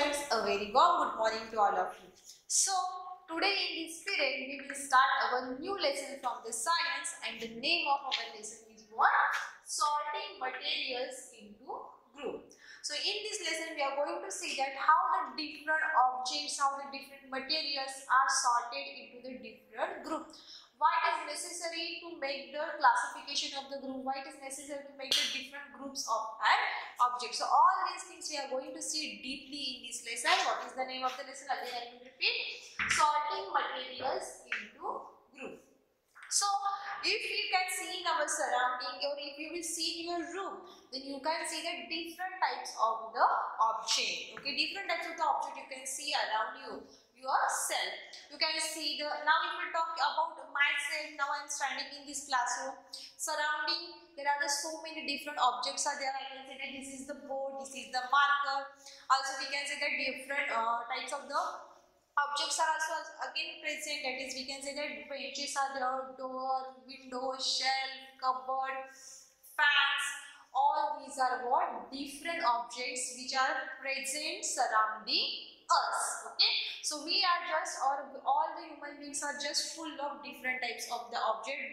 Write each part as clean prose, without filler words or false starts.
students, a very warm good morning to all of you. So today in this period we will start our new lesson from the science, and the name of our lesson is what? Sorting materials into group. So in this lesson we are going to see that how the different objects, how the different materials are sorted into the different group. Why it is necessary to make the classification of the group, why it is necessary to make the different groups of an object. So all these things we are going to see deeply in this lesson. What is the name of the lesson? Again I will repeat. Sorting materials into group. So if you can see in our surrounding, or if you will see in your room, then you can see the different types of the object. Okay, different types of the object you can see around you. Yourself. You can see the, now if we talk about myself, now I am standing in this classroom. Surrounding, there are so many different objects are there. I can say that this is the board, this is the marker. Also we can say that different types of the objects are also again present. That is, we can say that benches are there, door, window, shelf, cupboard, fans. All these are what? Different objects which are present surrounding us. Okay, so we are just, or all the human beings are just full of different types of the object.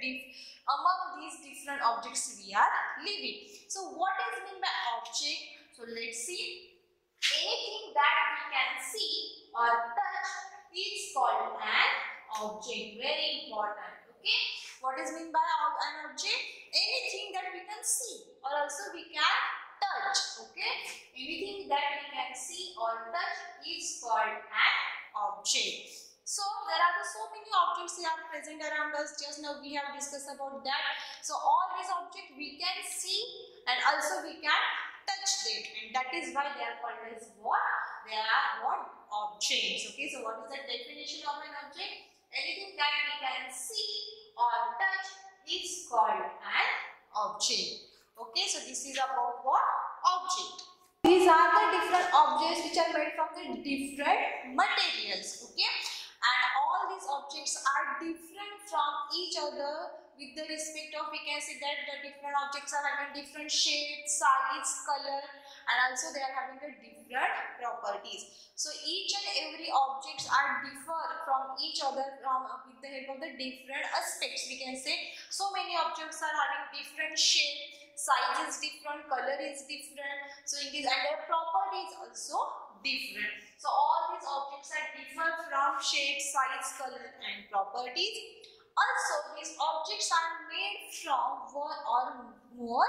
Among these different objects we are living. So what is meant by object? So let's see. Anything that we can see or touch is called an object. Very important. Okay, what is meant by an object? Anything that we can see or also we can touch. Okay, anything that we can see or touch is called an object. So there are so many objects that are present around us. Just now we have discussed about that. So all these objects we can see and also we can touch them, and that is why they are called as what? They are what? Objects. Okay, so what is the definition of an object? Anything that we can see or touch is called an object. Okay, so this is about what? Object. These are the different objects which are made from the different materials. Okay, and all these objects are different from each other with the respect of, we can say that the different objects are having different shapes, size, color, and also they are having the different properties. So each and every objects are differ from each other with the help of the different aspects. We can say so many objects are having different shape, size is different, color is different. So in this, and their properties also different. So all these objects are differ from shape, size, color, and properties. Also, these objects are made from one or more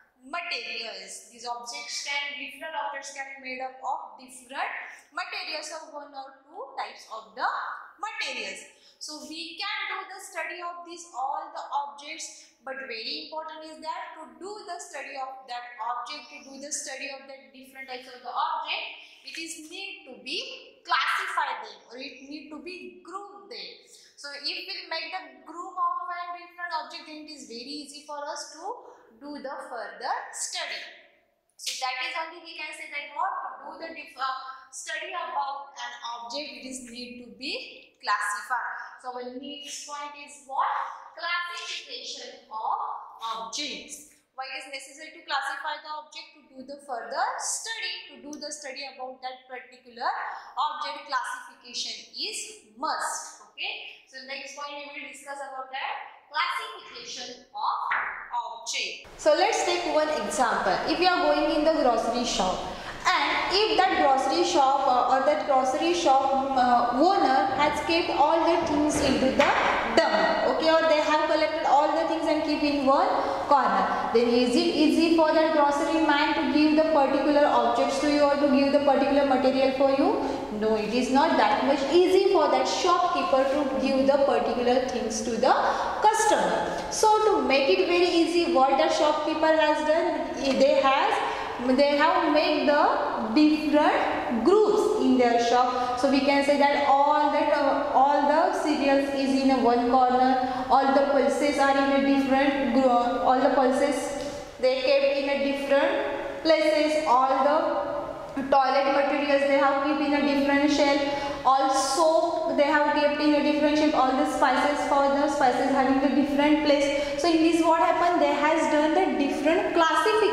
materials. These different objects can be made up of different materials of one or two types of the materials. So we can do the study of these all the objects, but very important is that to do the study of that object, to do the study of the different types of the object, it is need to be classified them, or it need to be grouped them. So if we make the group of a different object, then it is very easy for us to do the further study. So that is only we can say that what? To do the study about an object, it is need to be classified. So our next point is what? Classification of objects. Why it is necessary to classify the object? To do the further study, to do the study about that particular object, classification is must. Okay, so next point we will discuss about that classification of object. So let's take one example. If you are going in the grocery shop, and if that grocery shop or that grocery shop owner has kept all the things into the dump, okay, or they have collected all the things and keep in one corner, then is it easy for that grocery man to give the particular objects to you or to give the particular material for you? No, it is not that much easy for that shopkeeper to give the particular things to the customer. So to make it very easy, what the shopkeeper has done, they have made the different groups in their shop. So we can say that all the cereals is in a one corner, all the pulses are in a different group, all the pulses they kept in a different places, all the toilet materials they have kept in a different shelf, also they have kept in a different shelf, all the spices, for the spices having a different place. So in this what happened, they has done the different classification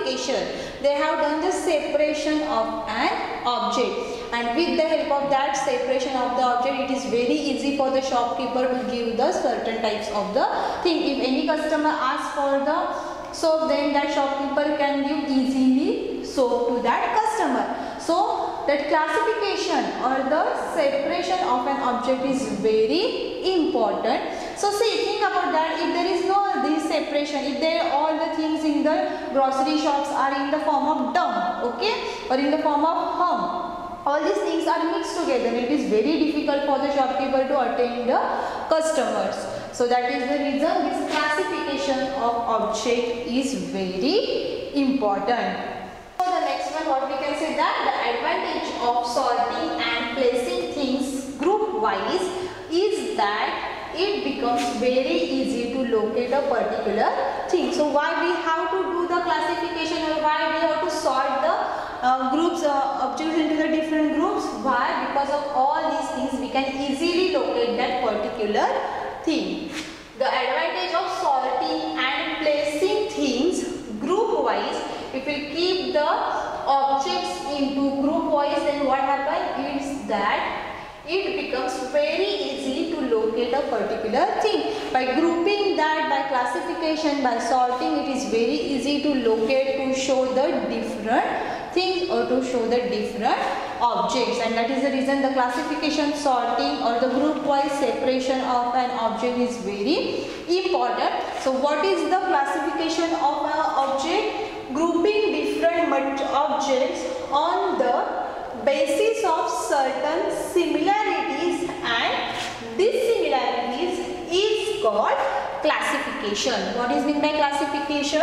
classification. They have done the separation of an object, and with the help of that separation of the object, it is very easy for the shopkeeper to give the certain types of the thing. If any customer asks for the soap, then that shopkeeper can give easily soap to that customer. So that classification or the separation of an object is very important. So see, think about that. If there is no this separation, if there all the things in the grocery shops are in the form of dump, okay, or in the form of hum, all these things are mixed together, it is very difficult for the shopkeeper to attain the customers. So that is the reason this classification of object is very important. So the next one, what we can say, that the advantage of sorting and placing things group wise is that it becomes very easy to locate a particular thing. So why we have to do the classification, or why we have to sort the groups objects into the different groups? Why? Because of all these things we can easily locate that particular thing. The advantage of sorting and placing things group wise, if we keep the objects into group wise, then what happens is that it becomes very easy to locate a particular thing. By grouping that, by classification, by sorting, it is very easy to locate, to show the different things or to show the different objects, and that is the reason the classification, sorting or the group wise separation of an object is very important. So what is the classification of an object? Grouping different objects on the basis of certain similarities and dissimilarities is called classification. What is meant by classification?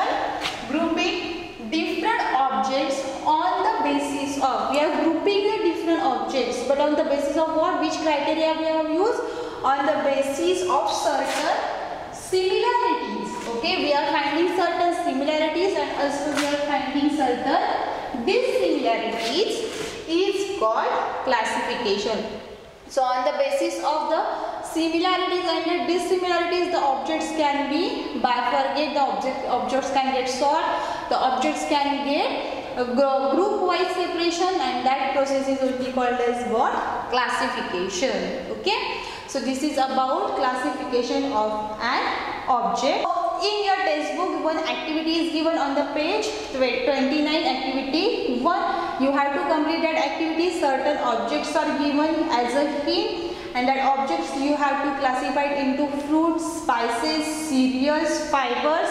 Grouping different objects on the basis of, we are grouping the different objects, but on the basis of what? Which criteria we have used? On the basis of certain similarities. Okay, we are finding certain similarities and also we are finding certain dissimilarities is called classification. So on the basis of the similarities and the dissimilarities, the objects can be bifurcated, the objects can get sorted, the objects can get group wise separation, and that process is only called as what? Classification. Okay, so this is about classification of an object. In your textbook, one activity is given on the page 29, activity 1. You have to complete that activity. Certain objects are given as a hint, and that objects you have to classify into fruits, spices, cereals, fibers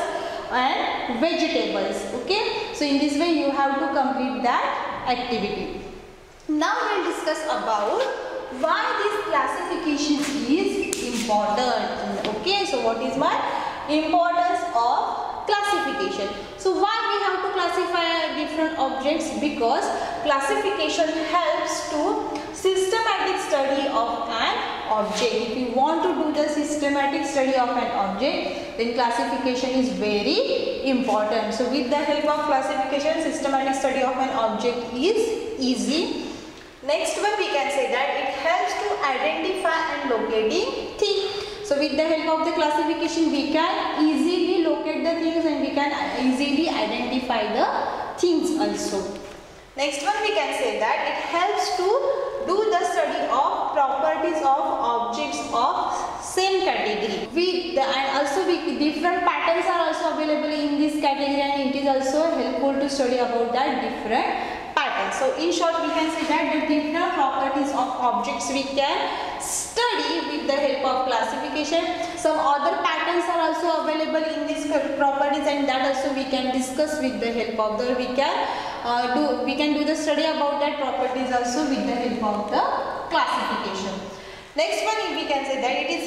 and vegetables. Okay, so in this way you have to complete that activity. Now we will discuss about why this classification is important. Okay, so what is my importance of classification? So why we have to classify different objects? Because classification helps to systematic study of an object. If you want to do the systematic study of an object, then classification is very important. So with the help of classification, systematic study of an object is easy. Next one, we can say that it helps to identify and locating things. So with the help of the classification, we can easily locate the things and we can easily identify the things also. Next one, we can say that it helps to do the study of properties of objects of same category. And also different patterns are also available in this category, and it is also helpful to study about that different patterns. So in short, we can say that the different properties of objects we can study with the help of classification. Some other patterns are also available in these properties, and that also we can discuss with the help of the, we can do the study about that properties also with the help of the classification. Next one, we can say that it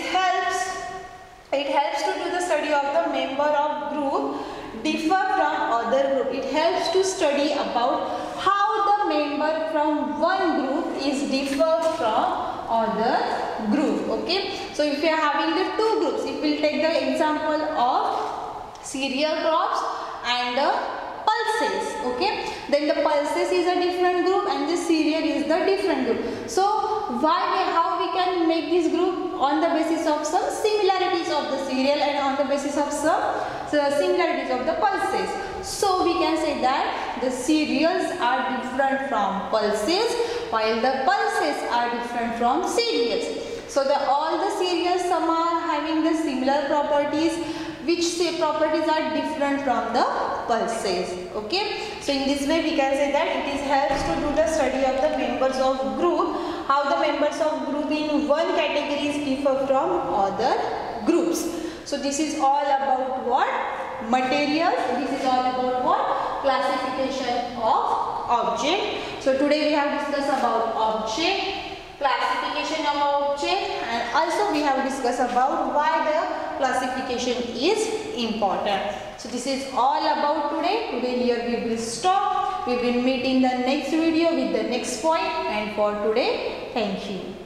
helps to do the study of the member of group differ from other group. It helps to study about how the member from one group is differ from other group. Okay, so if you are having the two groups, if we will take the example of cereal crops and the pulses, okay, then the pulses is a different group and the cereal is the different group. So how we can make this group? On the basis of some similarities of the cereal and on the basis of some similarities of the pulses. So we can say that the serials are different from pulses, while the pulses are different from serials. So all the serials, some are having the similar properties, which say properties are different from the pulses. Okay, so in this way we can say that it is helps to do the study of the members of group, how the members of group in one category is differ from other groups. So this is all about what? Materials. This is all about what? Classification of object. So today we have discussed about object, classification of object, and also we have discussed about why the classification is important. So this is all about today. Today here we will stop. We will meet in the next video with the next point, and for today, thank you.